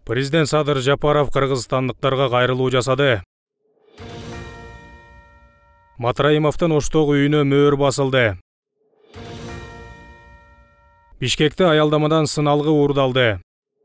Президент Садыр Жапаров кыргызстандыктарга кайрылуу жасады. Матраимовдун Оштогу үйүнө мөөр басылды. Бишкекте аялдамадан сыналгы уурдалды.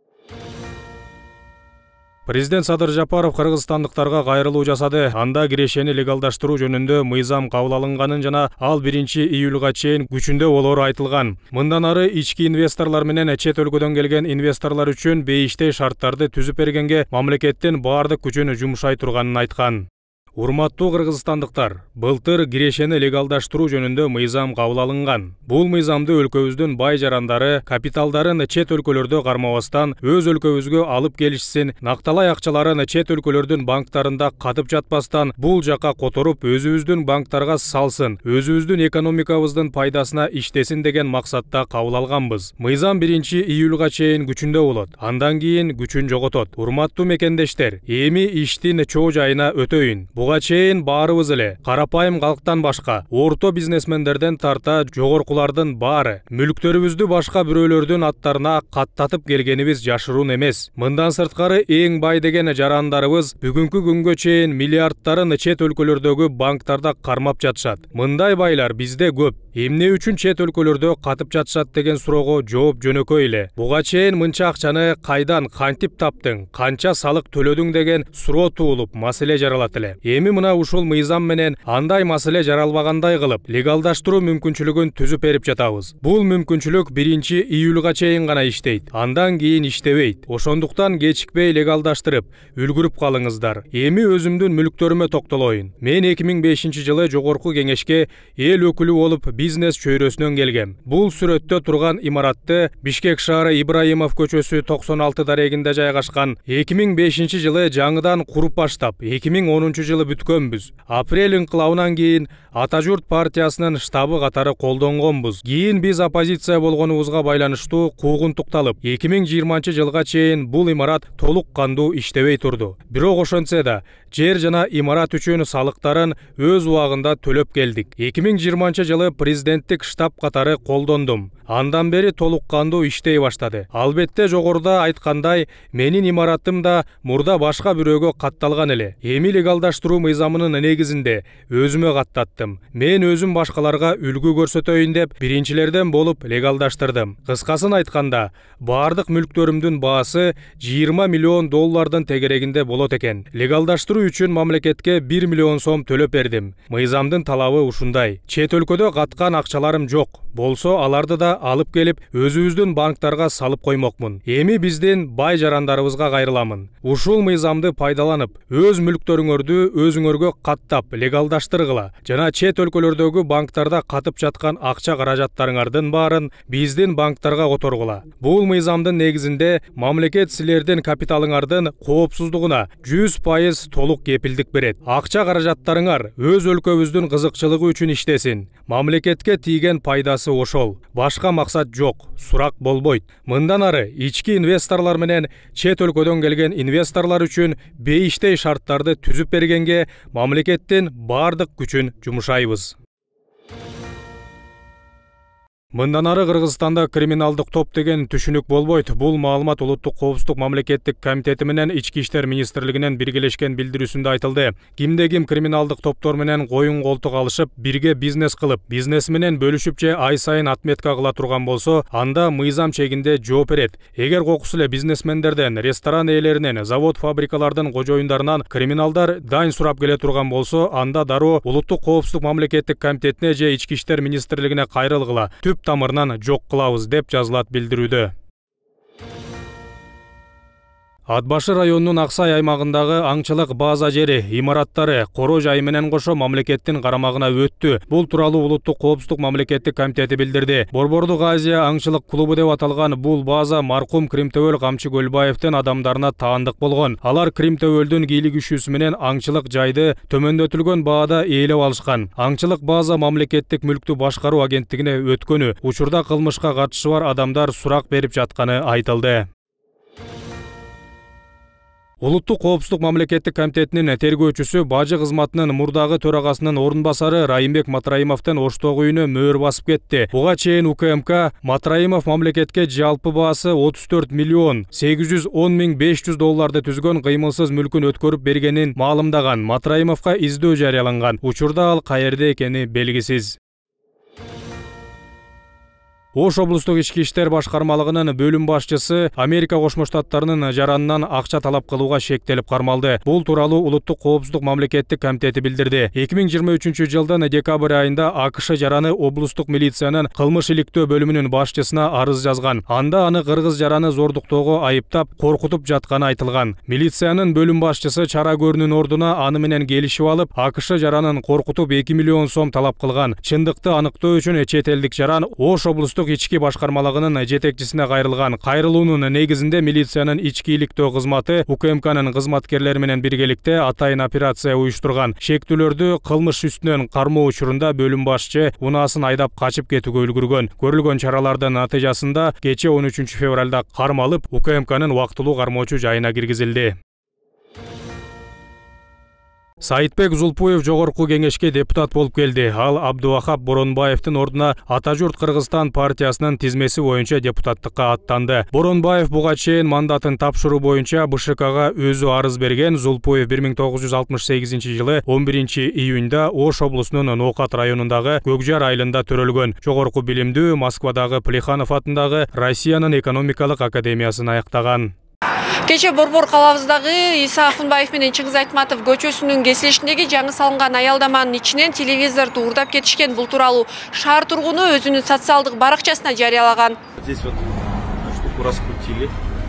Президент Садыр Жапаров кыргызстандыктарга кайрылуу жасады. Анда кирешени легалдаштыруу жөнүндө мыйзам кабыл алынганын жана ал 1-июлга чейин күчүндө болору айтылган. Мындан ары ички инвесторлор менен чет өлкөдөн келген инвесторлор үчүн бейиштей шарттарды түзүп бергенге мамлекеттин баардык күчүн жумшай турганын айткан. Урматтуу кыргызстандыктар, былтыр кирешени легалдаштыруу жөнүндө мыйзам кабыл алынган. Бул мыйзамды өлкөбүздүн бай жарандары капиталдарын чет өлкөлөрдө кармабастан өз өлкөбүзгө алып келишсин, накталай акчаларын чет өлкөлөрдүн банктарында катып жатпастан бул жака которуп өзүбүздүн банктарга салсын, өзүбүздүн экономикабыздын пайдасына иштесин деген максатта кабыл алганбыз. Мыйзам 1-июлга чейин күчүндө болот, андан кийин күчүн жоготот. Урматтуу мекендештер, эми иштин чоо жайына өтөйүн. Буга чейин баарыбыз эле карапайым калктан башка орто бизнесмендерден тарта жогоркулардын баары мүлктөрүбүздү башка бирөөлөрдүн аттарына каттатып келгенибиз жашыруун эмес. Мындан сырткары эң бай деген жарандарыбыз бүгүнкү күнгө чейин миллиардтарын чет өлкөлөрдөгү банктарда кармап жатышат. Мындай байлар бизде көп. Эмне үчүн чет өлкөлөрдө катып жатышат деген суроого жооп жөнөкөй эле. Буга чейин мынча акчаны кайдан, кантип таптың, канча салык төлөдүң деген суроо туулуп, маселе жаралат эле. Эми мына ушул мыйзам менен андай маселе жаралбагандай кылып, легалдаштыруу мүмкүнчүлүгүн түзүп берип жатабыз. Бул мүмкүнчүлүк 1-июлга чейин гана иштейт, андан кийин иштебейт. Ошондуктан кечикпей легалдаштырып, үлгүрүп калыңыздар. Эми өзүмдүн мүлктөрүмө токтолоюн. Мен 2005-жылы жогорку кеңешке эл өкүлү болуп бизнес чөйрөсүнөн келгем. Бул сүрөттө турган имаратты Бишкек шаары Ибраимов көчөсү 96 дарегинде жайгашкан. 2005-жылы жаңыдан куруп баштап, 2010 жылы бүткөнбүз. Апрель инкылабынан кийин Ата журт партиясынын штабы катары колдонгонбуз. Кийин биз оппозиция болгонубузга байланыштуу куугунтукталып, 2020 жылга чейин бул имарат толук кандуу иштебей турду. Бирок ошентсе да, жер жана имарат үчүн салыктарын өз убагында төлөп келдик. 2020 жылы президенттик штаб катары колдондум. Андан бери толук кандуу иштей баштады. Албетте жогоруда айткандай, менин имаратым да мурда башка бирөөгө катталган эле. Эми легалдаштыруу мыйзамынын негизинде өзүмө каттаттым. Мен өзүм башкаларга үлгү көрсөтөйүн деп биринчилерден болуп легалдаштырдым. Кыскасын айтканда, баардык мүлктөрүмдүн баасы $20 миллион тегерегинде болот экен. Легалдаштыруу үчүн мамлекетке 1 миллион сом төлөп бердим. Мыйзамдын талабы ушундай. Чет өлкөдө каткан акчаларым жок. Болсо аларды да алып келип өзүбүздүн банктарга салып коймокмун. Эми биздин бай жарандарыбызга кайрыламын. Ушул мыйзамды пайдаланып, өз мүлктөрүңөрдү өзүңөргө каттап легалдаштыргыла жана чет өлкөлөрдөгү банктарда катып жаткан акча каражаттарыңардын баарын биздин банктарга которгула. Бул мыйзамдын негизинде мамлекет силердин капиталыңардын коопсуздугуна 100% толук кепилдик берет. Акча каражаттарыңар өз өлкөбүздүн кызыкчылыгы үчүн иштесин. Мамлекетке тийген пайдасы ошол. Башка максат жок, сурак болбойт. Мындан ары ички инвесторлор менен чет өлкөдөн келген инвесторлор үчүн бейиштей шарттарды түзүп бергенге мамлекеттин баардык күчүн жумшайбыз. Мындан ары Кыргызстанда криминалдык топ деген түшүнүк болбойт. Бул маалымат Улуттук коопсуздук мамлекеттик комитети менен Ички иштер министрлигинин биргелешкен билдирүүсүндө айтылды. Кимде-ким криминалдык топтор менен коюн колтук алышып, бирге бизнес кылып, бизнес менен бөлүшүп же ай сайын отметка кыла турган болсо, анда мыйзам чегинде жооп берет. Эгер кокус эле бизнесмендерден, ресторан ээлеринен, завод фабрикалардын кожоюндарынан криминалдар дань сурап келе турган болсо, анда дароо Улуттук коопсуздук мамлекеттик комитетине же Ички иштер министрлигине кайрылгыла. Тамырынан жок кылабыз деп жазылат билдирүүдө. Атбашы районунун Аксай аймагындагы аңчылык база жери, имараттары, коро жайы менен кошо мамлекеттин карамагына өттү. Бул тууралуу Улуттук коопсуздук мамлекеттик комитети билдирди. Борбордук Азия аңчылык клубу деп аталган бул база маркум Кримтөбөл Камчы Көлбаевдин адамдарына таандык болгон. Алар Кримтөбөлдүн кийлик күчүсү менен аңчылык жайды төмөндөтүлгөн баада ээлеп алышкан. Аңчылык база мамлекеттик мүлктү башкаруу агенттигине өткөнү, учурда кылмышка катышы бар адамдар сурак берип жатканы айтылды. Улуттук коопсуздук мамлекеттик комитетинин тергөөчүсү бажы кызматынын мурдагы төрагасынын орун басары Райымбек Матраимовдун оштогу үйүнө мөөр басып кетти. Буга чейин УКМК Матраимов мамлекетке жалпы баасы 34 миллион 810 миң 500 долларды түзгөн кыймылсыз мүлкүн өткөрүп бергенин маалымдаган. Матраимовго издөө жарыяланган. Учурда ал каерде экени белгисиз. Ош облустук ички иштер башкармалыгынын бөлүм башчысы Америка Кошмо Штаттарынын жаранынан акча талап кылууга шектелип кармалды. Бул тууралуу Улуттук коопсуздук мамлекеттик комитети билдирди. 2023 жылдын декабрь айында АКШ жараны облустук милициянын кылмыш иликтөө бөлүмүнүн башчысына арыз жазган. Анда аны кыргыз жараны зордуктоого айыптап, коркутуп жатканы айтылган. Милициянын бөлүм башчысы чара көрүүнүн ордуна аны менен келишип алып, АКШ жаранын коркутуп 2 миллион сом талап кылган. Чындыкты аныктоо үчүн чет элдик жаран Ош облустук ички башкармалыгынын жетекчисине кайрылган. Кайрылуунун негизинде милициянын ички иликтөө кызматы УКМКнын кызматкерлери менен биргеликте атайын операция уюштурган. Шектүүлөрдү кылмыш үстүнөн кармоо учурунда бөлүм башчы унаасын айдап качып кетүүгө үлгүргөн. Көрүлгөн чаралардын натыйжасында кече 13 февралда кармалып, УКМКнын убактылуу кармоочу жайына киргизилди. Сайтбек Зулпуев жогорку кеңешке депутат болуп келди. Ал Абдувахап Боронбаевдин ордуна Ата журт Кыргызстан партиясынын тизмеси боюнча депутаттыкка аттанды. Боронбаев буга чейин мандатын тапшыруу боюнча БШКга өзү арыз берген. Зулпуев 1968 жылы 11 июнда Ош облусунун Ноокат районундагы Көкжар айылында төрөлгөн. Жогорку билимдүү Москвадагы Плеханов атындагы Россиянын экономикалык академиясын аяктаган. Кече Борбор калабыздагы Иса Ахунбаев менен Чыңгыз Айтматов көчөсүнүн кесилишиндеги жаңы салынган аялдаманын ичинен телевизорду уурдап кетишкен. Бул тууралуу шаар тургуну өзүнүн социалдык баракчасына жарыялаган. Здесь вот штуку раскрутили,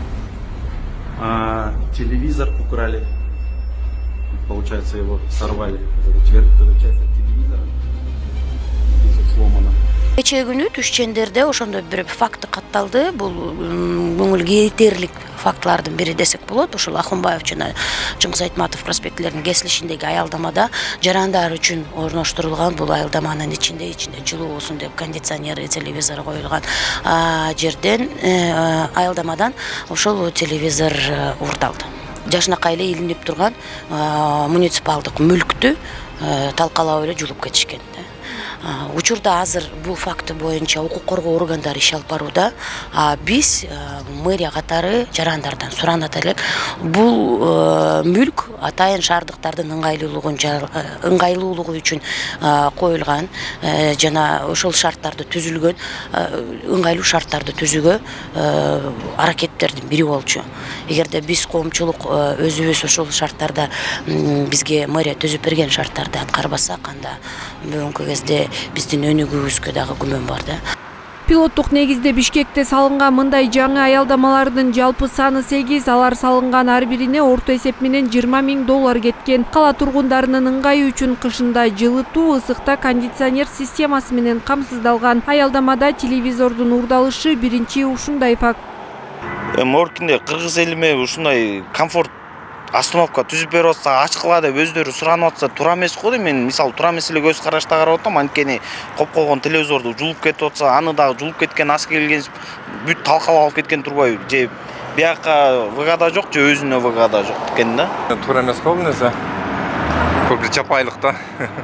телевизор украли, получается его сорвали. Эта часть телевизора здесь вот сломана. Кече күнү түшчендерде ошондой бир факты катталды. Бул көңүл кетерлик фактлардын бири десек болот. Ошол Ахунбаев жана Чыңгыз Айтматов проспектилеринин кесилишиндеги аялдамада жарандар үчүн орноштурулган бул аялдаманын ичинде жылуу болсун деп кондиционер, телевизор коюлган жерден аялдамадан ошол телевизор уурдалды. Жашынакай эле илинип турган муниципалдык мүлктү талкалап эле жулуп кетишкен. Учурда азыр бул факты боюнча укук коргоо органдары иш алып барууда. Биз мэрия катары жарандардан суранат элек. Бул мүлк атайын шаардыктардын ыңгайлуулугу үчүн коюлган жана ошол шарттарды түзүлгөн, ыңгайлуу шарттарды түзүүгө аракеттердин бири болчу. Эгерде биз коомчулук өзүбүз ошол шарттарда бизге мэрия түзүп берген шарттарды аткарбасак, анда бүгүнкү кезде биздин өнүгүүбүзгө дагы күмөн бар да. Пилоттук негизде Бишкекте салынган мындай жаңы аялдамалардын жалпы саны 8, алар салынган ар бирине орто эсеп менен 20 миң доллар кеткен. Кала тургундарынын ыңгайы үчүн кышында жылытуу, ысыкта кондиционер системасы менен камсыздалган. Аялдамада телевизордун уурдалышы биринчи ушундай факт. Моркинде кыргыз элиме ушундай комфорт остановка түзүп берип атса, ачкыла деп өздөрү суранып атса, туура эмес го деп мен мисалы туура эмес эле көз карашта карап атам. Анткени коп койгон телевизорду жулуп кетип атса, аны дагы жулуп кеткен ас келген бүт талкалап алып кеткен турбайбы? Же бияка ВГда жок, же өзүнө ВГда жок экен да. Туура эмес го бул нерсе. Көбү жапайлык да.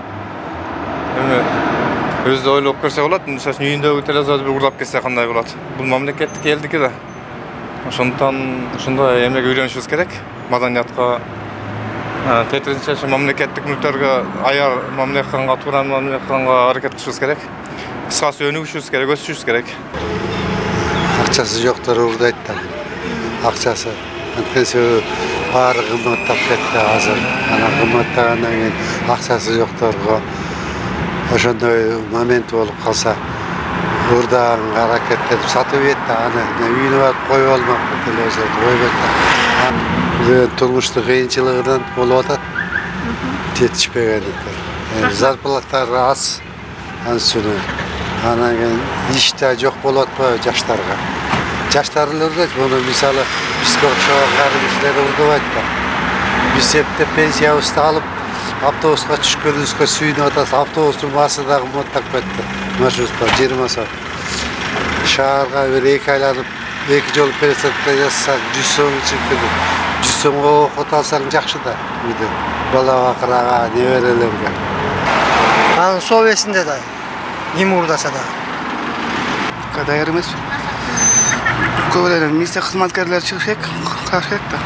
Эми өзү ойлоп көрсө болот. Мисалы үйүндөгү телевизорду бир уурдап кетсе кандай болот? Бул мамлекеттик элдики да. Ошондон ушундай эмеге үйрөнүшүбүз керек. Маданиятка, тетиринче мамлекеттик мүлктөргө аяр мамиле кылганга, туура мамиле кылганга аракет кылышыбыз керек. Кыскасы өнүгүшүбүз керек, өсүшүбүз керек. Акчасы жоктор уурдайт да. Акчасы. Анткени баары кымбаттап кетти азыр. Ана кымбаттагандан кийин акчасы жокторго ошондой момент болуп калса, уурдаганга аракеттенип сатып ийет да, аны үйүнө барып коюп алмак телевизорду койбойт да. Турмуштук кыйынчылыгынан болуп атат. Жетишпегендиктен. Зарплаттары аз, анысына. Анан кийин иш да жок болуп атпайбы жаштарга. Жаштар эле уурдайт. Муну мисалы бизге окшогон кары кишилер уурдабайт да. Биз эптеп пенсиябызды алып, автобуска түшкөнүбүзгө сүйүнүп атат. Автобустун баасы дагы кымбаттап кетти. Маршрутка 20 сом. Шаарга бир 2 айланып, 2 жол пересадка жасасак 100 сом чыгып кетет. сомго окут алсаң жакшы да үйдө. Бала бакырага, неберелерге. Анын совесинде да ким уурдаса да. Даяр эмес. Көп эле милиция кызматкерлери чыгыш керек, караш керек да.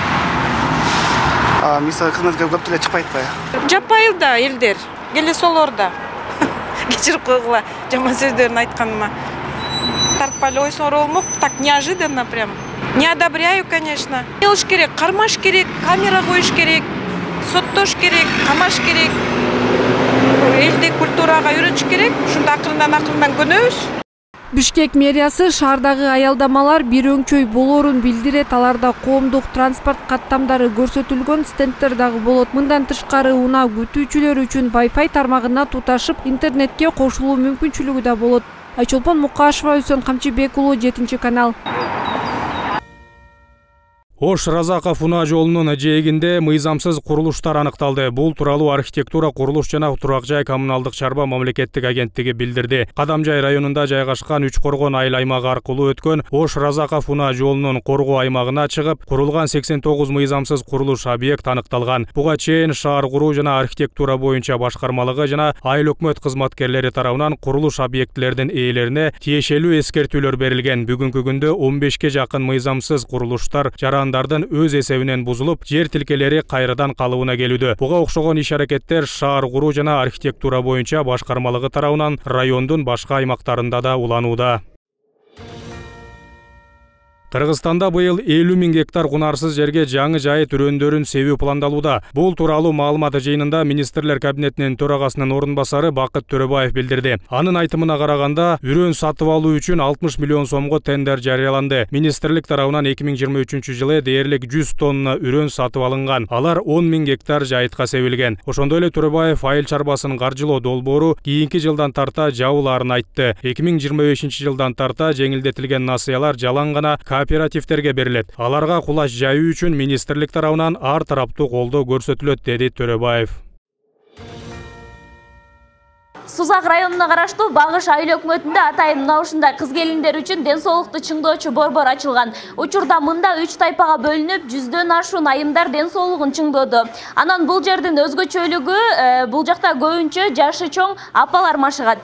Милиция кызматкерлери көп деле чыкпайт да. Жаппайбы да элдер. Келе солорда. Кечирип койгула, жаман сөздөрүн айтканыма. Тарпали ойсоңор болмок, так неожиданно прям. Не одобряю, конечно. Делыш керек, кармаш керек, камера коюш керек, соттош керек, камаш керек. Элди культурага үйрөтүш керек. Ушунда акырындан көнөбүз. Бишкек мэриясы шаардагы аялдамалар бир өңчөй болорун билдирет. Аларда коомдук транспорт каттамдары көрсөтүлгөн стендтер дагы болот. Мындан тышкары унаа күтүүчүлөр үчүн Wi-Fi тармагына туташып интернетке кошулуу мүмкүнчүлүгү да болот. Айчолпон Мукашева, Үсөн Камчыбек уулу, 7 канал. Ош Разаков унаа жолунун жээгинде мыйзамсыз курулуштар аныкталды. Бул тууралуу архитектура, курулуш жана турак жай коммуналдык чарба мамлекеттик агенттиги билдирди. Кадамжай районунда жайгашкан Үч Коргон айыл аймагы аркылуу өткөн Ош Разаков унаа жолунун коргоо аймагына чыгып, курулган 89 мыйзамсыз курулуш объект аныкталган. Буга чейин шаар куруу жана архитектура боюнча башкармалыгы жана айыл өкмөт кызматкерлери тарабынан курулуш объектилердин ээлерине тиешелүү эскертүүлөр берилген. Бүгүнкү күндө 15ке жакын мыйзамсыз курулуштар жарандардын өз эсебинен бузулуп, жер тилкелери кайрадан калыбына келүүдө. Буга окшогон иш-аракеттер шаар куруу жана архитектура боюнча башкармалыгы тарабынан райондун башка аймактарында да уланууда. Кыргызстанда быйыл 50 000 гектар кунарсыз жерге жаңы жайыт үрөндөрүн себүү пландалууда. Бул тууралуу маалымат жыйынында министрлер кабинетинин төрагасынын орун басары Бакыт Төрөбаев билдирди. Анын айтымына караганда, үрөн сатып алуу үчүн 60 миллион сомго тендер жарыяланды. Министрлик тарабынан 2023 жылы дээрлик 100 тонна үрөн сатып алынган. Алар 10 000 гектар жайытка себилген. Ошондой эле Төрөбаев айыл чарбасын каржылоо долбоору кийинки жылдан тарта жабылаарын айтты. 2025 жылдан тарта жеңилдетилген насыялар жалаң гана кооперативтерге берилет. Аларга кулаш жайуу үчүн министрлик тарабынан ар тараптуу колдоо көрсөтүлөт, деди Төрөбаев. Сузак районуна караштуу Багыш айыл өкмөтүндө атайын мына ушундай кыз келиндер үчүн ден соолукту чыңдоочу борбор ачылган. Учурда мында 3 тайпага бөлүнүп, 100дөн ашуун айымдар ден соолугун чыңдоодо. Анан бул жердин өзгөчөлүгү, бул жакта көбүнчө жашы чоң апалар машыгат.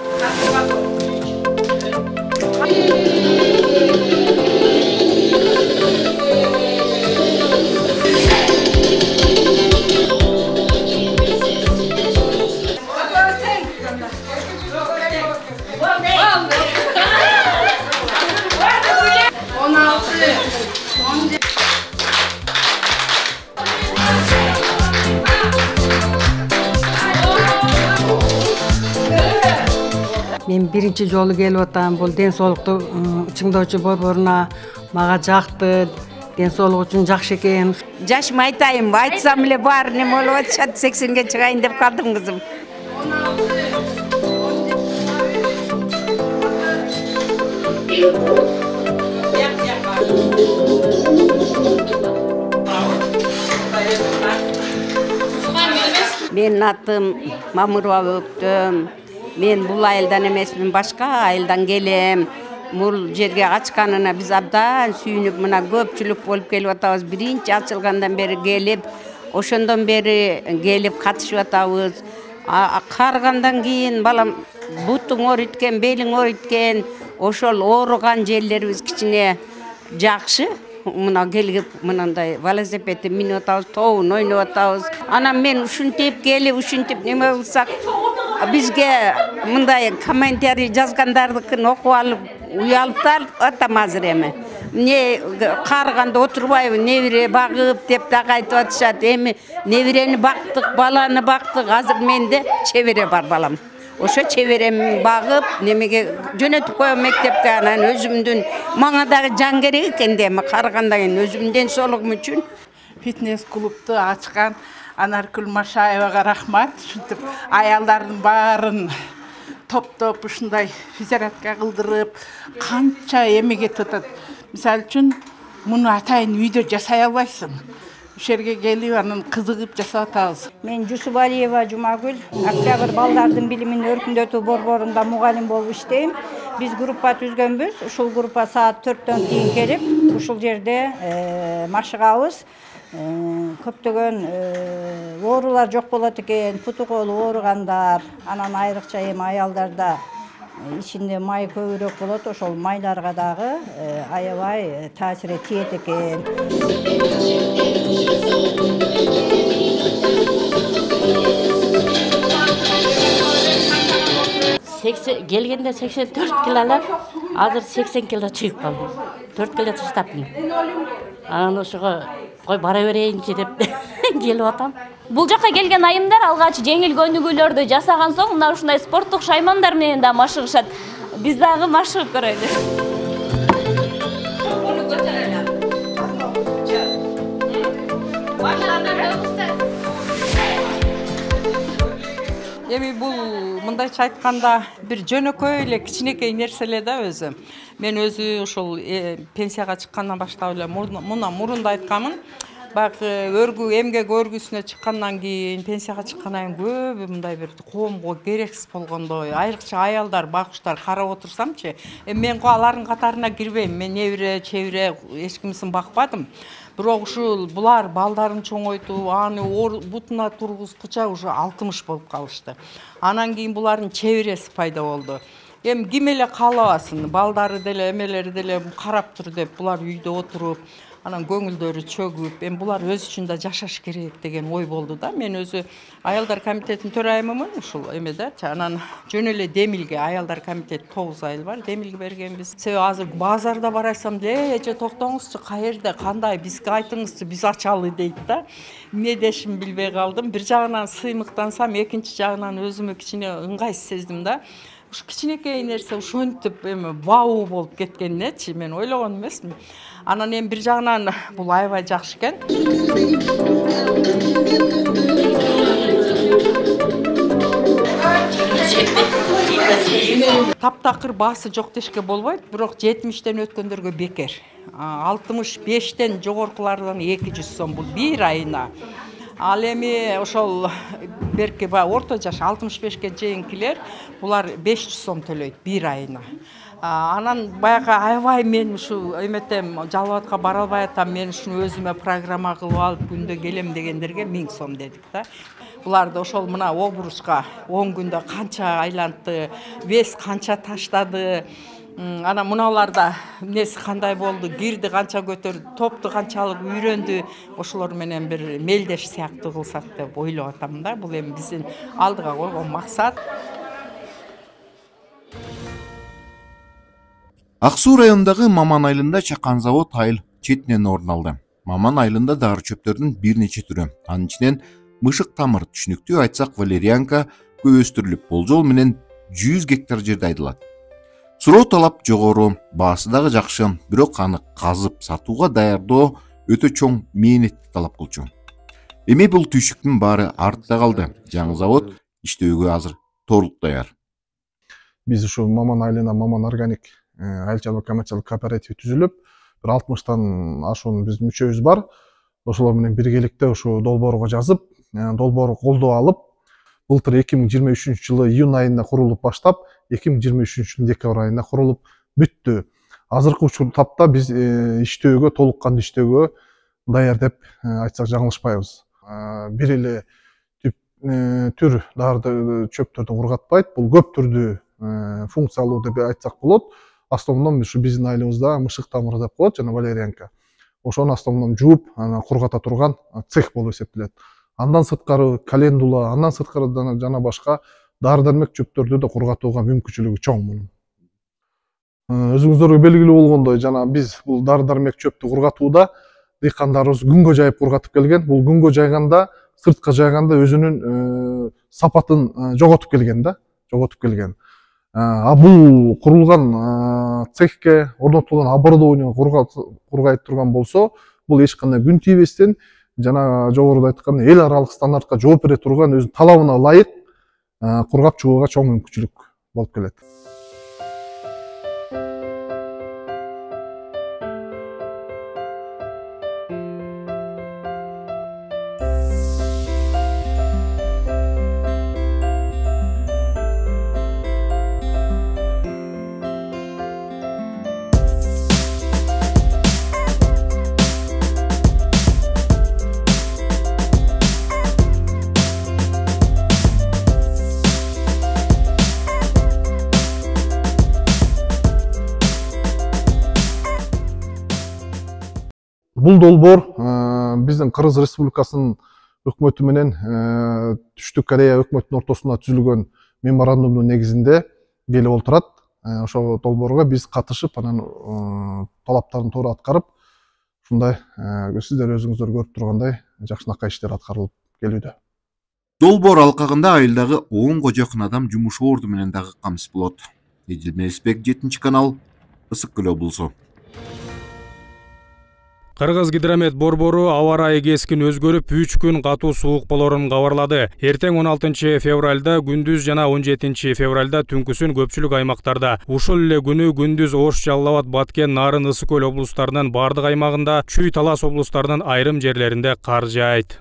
Мен биринчи жолу келип атам. Бул ден соолукту чыңдоочу борборуна мага жакты. Ден соолук үчүн жакшы экен. Жашым айтайын, айтсам эле баары неме болуп атышат, 80ге чыгайын деп калдым кызым. Менин атым Мамырова Өктөм. Мен бул айылдан эмесмин, башка айылдан келем. Бул жерге ачканына биз абдан сүйүнүп, мына көпчүлүк болуп келип атабыз. Биринчи ачылгандан бери келип, ошондон бери келип катышып атабыз. Каргандан кийин балам бутуң ориткен, белиң ориткен, ошол ооруган жерлерибиз кичине жакшы. Мына келип мынандай велосипедти минип атабыз, тоон ойноп атабыз. Анан мен ушинтип келип, ушинтип неме кылсак, бизге мындай комментарий жазгандардыкын окуп алып, уялып атам азыр эми. Не карганда отурбайбы, небире багып деп дагы айтып атышат. Эми небирени бактык, баланы бактык, азыр менде чебере бар балам. Ошо чеберем багып, немеге жөнөтүп коем мектепке, анан өзүмдүн мага дагы жан керек экен деми каргандан кийин өзүмдүн соолугум үчүн фитнес клубду ачкан Анаркүл Машаевага рахмат. Ушинтип аялдардын баарын топтоп ушундай физиотерапия кылдырып, канча эме кетип атат. Мисалы үчүн муну атайын үйдө жасай албайсың. Ушул жерге келип анан кызыгып жасап атабыз. Мен Жусубалиева Жумагүл, Октябрь балдардын билимин өркүндөтүү борборунда мугалим болуп иштейм. Биз группа түзгөнбүз. Ушул группа саат 4-төн кийин келип, ушул жерде машыгабыз. Көптөгөн оорулар жок болот экен, путу колу ооругандар, анан айрыкча эми аялдарда ичинде май көбүрөөк болот, ошол майларга дагы аябай таасири тиет экен. Келгенде 84 килолар, азыр 80 кило чыгып калды. 4 кило таштапмын. Анан ошого кой бара берейинчи деп келип атам. Бул жакка келген айымдар алгач жеңил көнүгүүлөрдү жасаган соң мына ушундай спорттук шаймандар менен да машыгышат. Биз дагы машыгып көрөлү. Эми бул мындайча айтканда бир жөнөкөй эле кичинекей нерселер да өзү. Мен өзү ошол пенсияга чыккандан баштап эле мына мурунда айтканмын. Баягы өргүү эмгек өргүүсүнө чыккандан кийин, пенсияга чыккандан кийин көбү мындай бир коомго керексиз болгондой, айрыкча аялдар, багыштар карап отурсамчы, мен алардын катарына кирбейм. Мен небире, чебире эч кимсин бакпадым. Бирок ушул булар балдарын чоңойтуп, аны бутуна тургузгуча уже 60 болуп калышты. Анан кийин булардын чебиреси пайда болду. Эми ким эле каалабасын, балдары деле, эмелери деле карап тур деп булар үйдө отуруп, анан көңүлдөрү чөгүп, эми булар өз үчүн да жашаш керек деген ой болду да. Мен өзү аялдар комитетинин төрайымымын ушул эмеде. Анан жөн эле Демилге аялдар комитети 9 айыл бар, Демилге бергенбиз. Себеби азыр базарда барайсам, эже токтоңузчу, каерде, кандай, бизге айтыңызчы, биз ачалы дейт да. Эмне дешим билбей калдым. Бир жагынан сыймыктансам, экинчи жагынан өзүмө кичине ыңгайсыз сездим да. Ушу кичинекей нерсе ушинтип эми вау болуп кеткенинечи мен ойлогон эмесмин. Анан эми бир жагынан бул аябай жакшы экен. Таптакыр баасы жок дешке болбойт, бирок 70тен өткөндөргө бекер. 65тен жогоркулардан 200 сом бул бир айына. Ал эми ошол берки орто жаш 65ке чейинкилер булар 500 сом төлөйт бир айына. Анан баягы аябай мен ушу эметем жалбатка бара албай атам, мен ушуну өзүмө программа кылып алып күндө келем дегендерге 1000 сом дедик да. Буларды ошол мына обручка 10 күндө канча айлантты, вес канча таштады. Анан муналарда эмнеси кандай болду, кирди канча көтөрдү, топту канчалык үйрөндү, ошолор менен бир мелдеш сыяктуу кылсак деп ойлоп атам да. Бул эми биздин алдыга койгон максат. Ак Суу районундагы Маман айылында чакан завод айыл четинен орун алды. Маман айылында дары чөптөрдүн бир нече түрү, анын ичинен мышык тамыр, түшүнүктүү айтсак валерьянка көп өстүрүлүп, болжол менен 100 гектар жерде айдалат. Суроо талап жогору, баасы дагы жакшы, бирок аны казып сатууга даярдоо өтө чоң мээнетти талап кылчу. Эми бул түйшүктүн баары артта калды. Жаңы завод иштөөгө азыр толук даяр. Биз ушу Маман айылына Маман органик айыл чарба коммерциялык кооперативи түзүлүп, бир 60тан ашуун биздин мүчөбүз бар. Ошолор менен биргеликте ушу долбоорго жазып, долбоорго колдоо алып, былтыр 2023 жылы июнь айында курулуп баштап, 2023 жылы декабрь айында курулуп бүттү. Азыркы тапта биз иштөөгө, толук кандуу иштөөгө даяр деп айтсак жаңылышпайбыз. Бир эле түр дарды чөптөрдү кургатпайт, бул көп түрдүү функциялуу деп айтсак болот. Основном ушу биздин айылыбызда мышык тамыры деп коет жана валерьянка. Ошону основном жууп, кургата турган цех болуп эсептелет. Андан сырткары календула, андан сырткары жана башка дары-дармек чөптөрдү да кургатууга мүмкүнчүлүгү чоң мунун. Өзүңүздөргө белгилүү болгондой, жана биз бул дары-дармек чөптү кургатууда дыйкандарыбыз күнгө жайып кургатып келген. Бул күнгө жайганда, сыртка жайганда өзүнүн сапатын жоготуп келген да, жоготуп келген. Бул курулган цехке орнотулган оборудование кургайт турган болсо, бул эч кандай күн тийбестен жана жогоруда айткан эл аралык стандартка жооп бере турган өзүнүн талабына ылайык кургап чыгууга чоң мүмкүнчүлүк болуп келет. Бул долбоор биздин Кыргыз Республикасынын өкмөтү менен Түштүк Корея өкмөтүнүн ортосунда түзүлгөн меморандумдун негизинде келип отурат. Ошол долбоорго биз катышып, анан талаптарын туура аткарып, ушундай сиздер өзүңүздөр көрүп тургандай жакшынакай иштер аткарылып келүүдө. Долбоор алкагында айылдагы 10 жакын адам жумуш орду менен дагы камсыз болот. Эдил Мелисбек, 7 канал, Ысык Көл облусу. Кыргыз гидромет борбору аба ырайы кескин өзгөрүп 3 күн катуу суук болорун кабарлады. Эртең 16 февралда күндүз жана 17 февралда түнкүсүн көпчүлүк аймактарда, ушул эле күнү күндүз Ош, Жалал Абад, Баткен, Нарын, Ысык Көл облустарынын бардык аймагында, Чүй, Талас облустарынын айрым жерлеринде кар жаайт.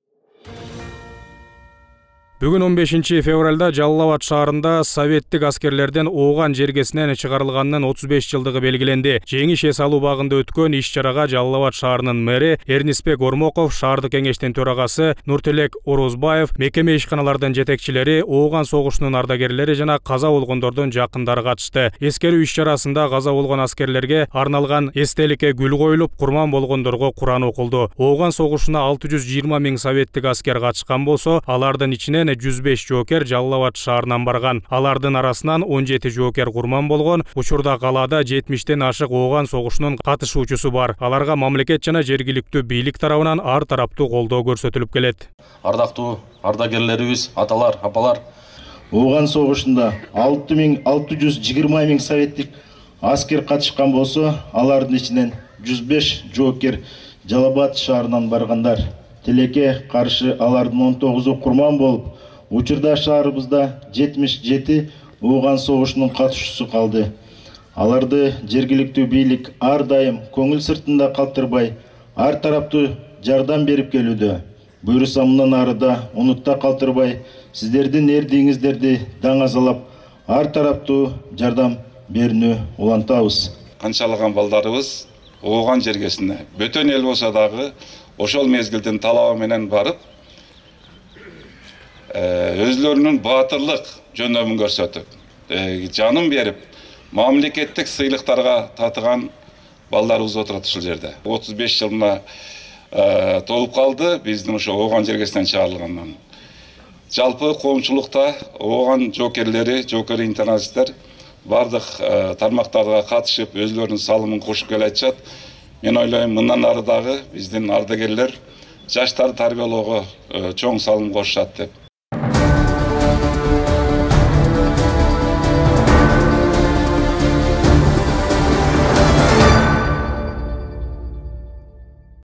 Бүгүн 15 февралда Жалал Абад шаарында советтик аскерлерден ооган жергесинен чыгарылганынын 35 жылдыгы белгиленди. Жеңиш эс алуу багында өткөн иш-чарага Жалал Абад шаарынын мэри Эрнисбек Ормоков, шаардык кеңештин төрагасы Нуртелек Орозбаев, мекеме ишканалардын жетекчилери, ооган согушунун ардагерлери жана каза болгондордун жакындары катышты. Эскерүү иш-чарасында каза болгон аскерлерге арналган эстеликке гүл коюлуп, курман болгондорго Куран окулду. Ооган согушуна 620 000 советтик аскер катышкан болсо, алардын ичинен 105 жоокер Жалал Абад шаарынан барган. Алардын арасынан 17 жоокер курман болгон. Учурда калаада 70тен ашык ооган согушунун катышуучусу бар. Аларга мамлекет жана жергиликтүү бийлик тарабынан ар тараптуу колдоо көрсөтүлүп келет. Ардактуу ардагерлерибиз, аталар, апалар, ооган согушунда 620 000 советтик аскер катышкан болсо, алардын ичинен 105 жоокер Жалал Абад шаарынан баргандар. Тилекке каршы алардын 19-у курман болуп, учурда шаарыбызда 77 ооган согушунун катышуусу калды. Аларды жергиликтүү бийлик ар дайым көңүл сыртында калтырбай, ар тараптуу жардам берип келүүдө. Буюрса мындан ары да унутта калтырбай, сиздердин эрдигиңиздерди даңазалап, ар тараптуу жардам берүүнү улантабыз. Канчалаган балдарыбыз ооган жергесине бөтөн эл болсо дагы ошол мезгилдин талабы менен барып, өзлөрүнүн баатырлык жөнөмүн көрсөтүп, жанын берип, мамлекеттик сыйлыктарга татыган балдарыбыз отурат ушул жерде. 35 жылына толуп калды биздин ошо ооган жергесинен чыгарылгандан. Жалпы коомчулукта ооган жоокерлери, жоокер интернатисттер бардык тармактарга катышып, өзлөрүнүн салымын кошуп келе атышат. Мен ойлойм, мындан ары дагы биздин ардагерлер жаштарды тарбиялоого чоң салым кошушат деп